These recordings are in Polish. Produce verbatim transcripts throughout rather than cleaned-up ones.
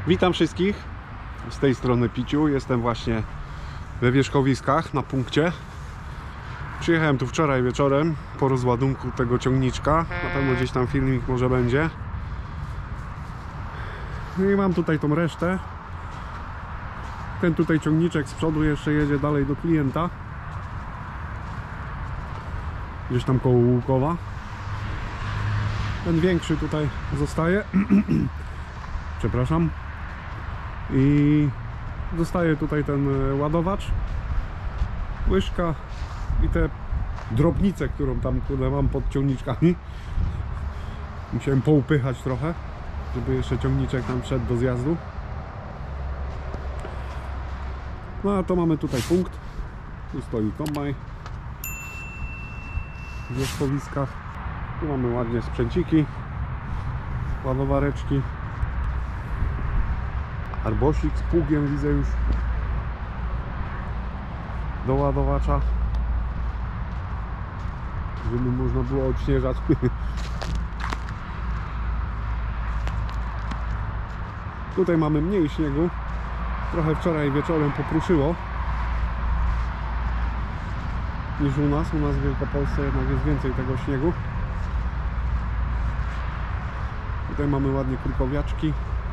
Witam wszystkich, z tej strony Piciu. Jestem właśnie we wierzchowiskach na punkcie. Przyjechałem tu wczoraj wieczorem po rozładunku tego ciągniczka. Na pewno gdzieś tam filmik może będzie. I mam tutaj tą resztę. Ten tutaj ciągniczek z przodu jeszcze jedzie dalej do klienta. Gdzieś tam koło Łukowa. Ten większy tutaj zostaje. Przepraszam. I zostaje tutaj ten ładowacz, łyżka i te drobnice, którą tam które mam pod ciągniczkami. Musiałem poupychać trochę, żeby jeszcze ciągniczek nam wszedł do zjazdu. No a to mamy tutaj punkt. Tu stoi kombajn w wierzchowiskach. Tu mamy ładnie sprzęciki, ładowareczki. Arbosik z pługiem widzę już do ładowacza, żeby można było odśnieżać. Tutaj mamy mniej śniegu. Trochę wczoraj wieczorem popruszyło niż u nas. U nas w Wielkopolsce jednak jest więcej tego śniegu. Tutaj mamy ładnie kurkowiaczki.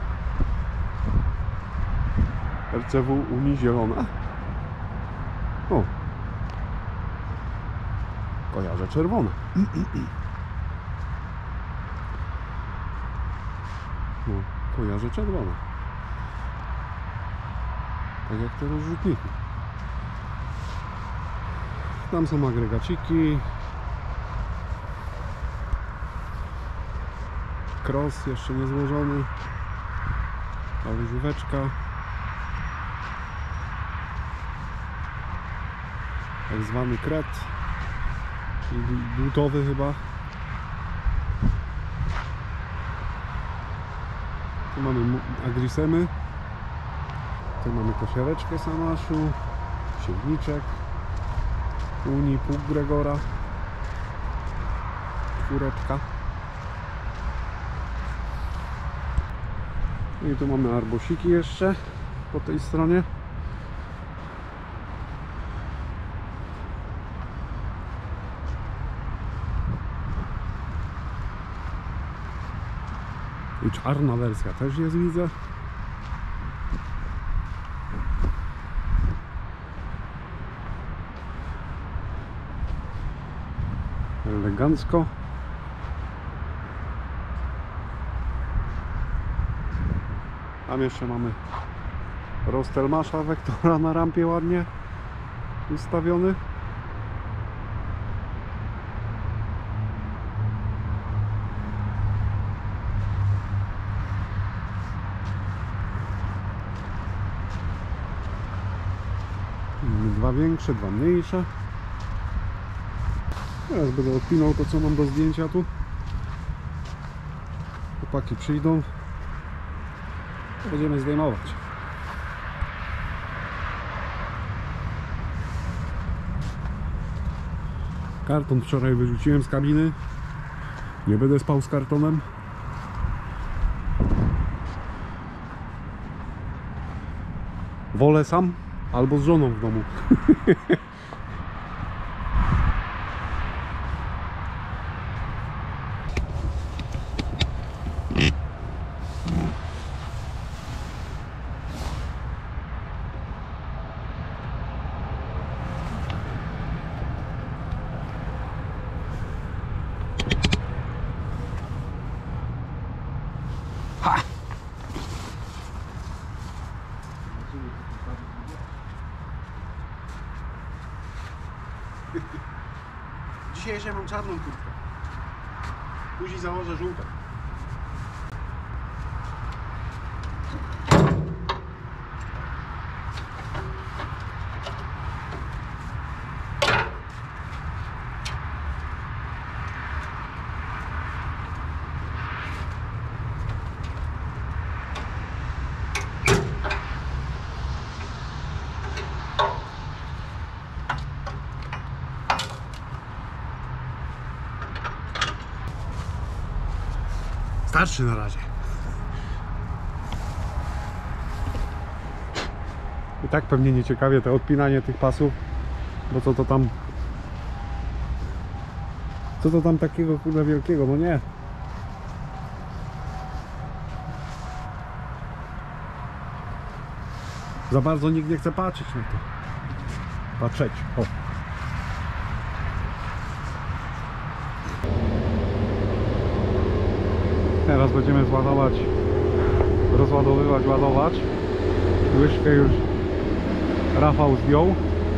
R C W Unii zielona. O, kojarzę czerwone. No, kojarzę czerwone. Tak jak te rozrzutniki. Tam są agregaciki. Cross jeszcze nie złożony. Ta wyżyweczka. Tak zwany kret, dłutowy chyba. Tu mamy agrisemy. Tu mamy kosiareczkę Samaszu, siewniczek Unii, pług Gregora, czwóreczka. I tu mamy arbosiki jeszcze po tej stronie. I czarna wersja też jest, widzę. Elegancko. Tam jeszcze mamy Rostelmasza Vectora na rampie ładnie ustawiony. Dwa większe, dwa mniejsze. Teraz będę odpinał to, co mam do zdjęcia tu. Chłopaki przyjdą. Będziemy zdejmować. Karton wczoraj wyrzuciłem z kabiny. Nie będę spał z kartonem. Wolę sam albo z żoną w domu. Ha! Dzisiaj jeszcze mam czarną kurtkę. Później założę żółtą. Starczy na razie. tak pewnie nie ciekawie to odpinanie tych pasów, bo co to tam co to tam takiego kurde wielkiego, no nie. Za bardzo nikt nie chce patrzeć na to. Patrzeć, o. Teraz będziemy zładować, rozładowywać, ładować. Łyżkę już Rafał zdjął.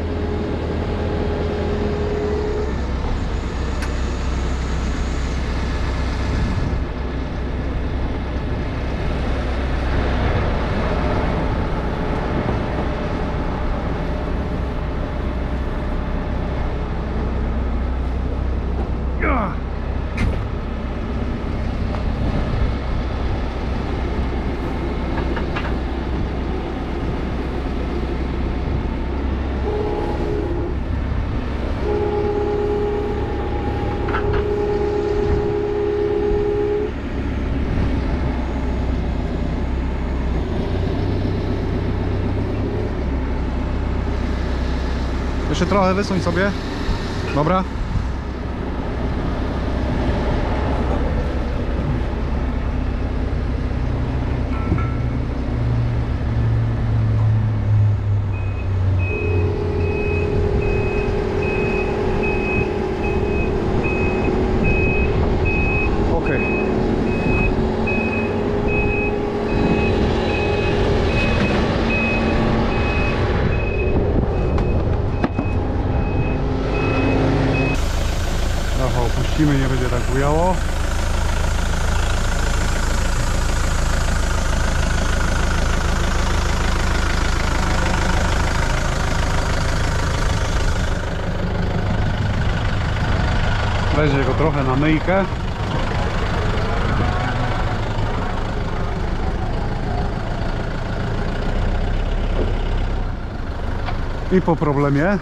Jeszcze trochę wysuń sobie. Dobra. Opuścimy, nie będzie tak bujało. Weźmie go trochę na myjkę. I po problemie.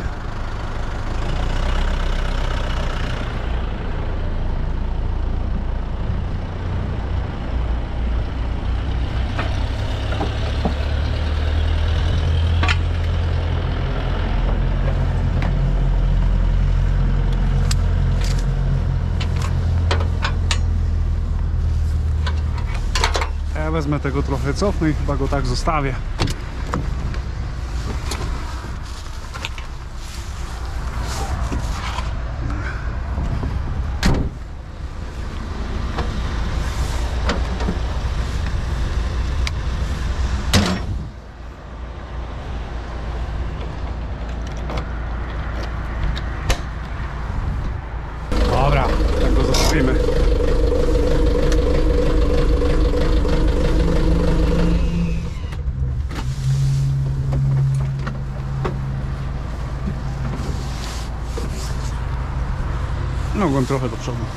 Ja wezmę tego trochę, cofnę i chyba go tak zostawię. Dobra, tak go zostawimy. Nogą trochę do przodu.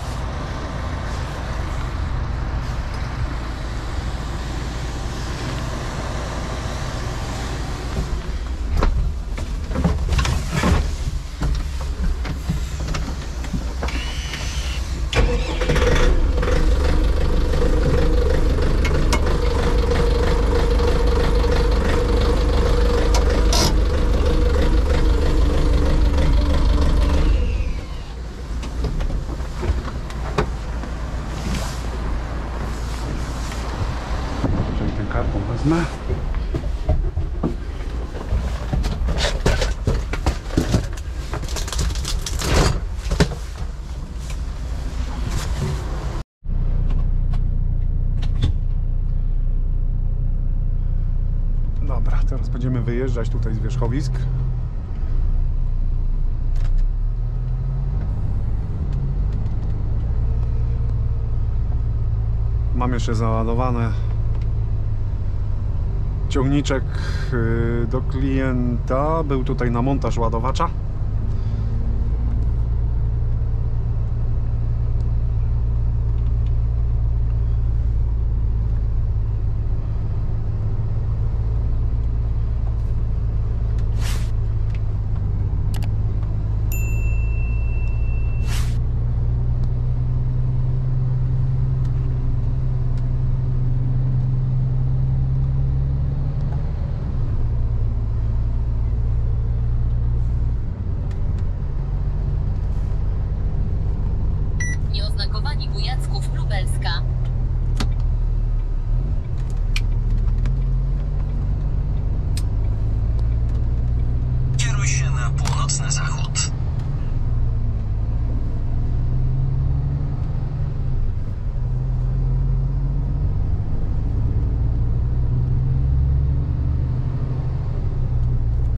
Kartą wezmę. Dobra, teraz będziemy wyjeżdżać tutaj z wierzchowisk. Mam jeszcze załadowane ciągniczek do klienta. Był tutaj na montaż ładowacza. i Bujacków Lubelska.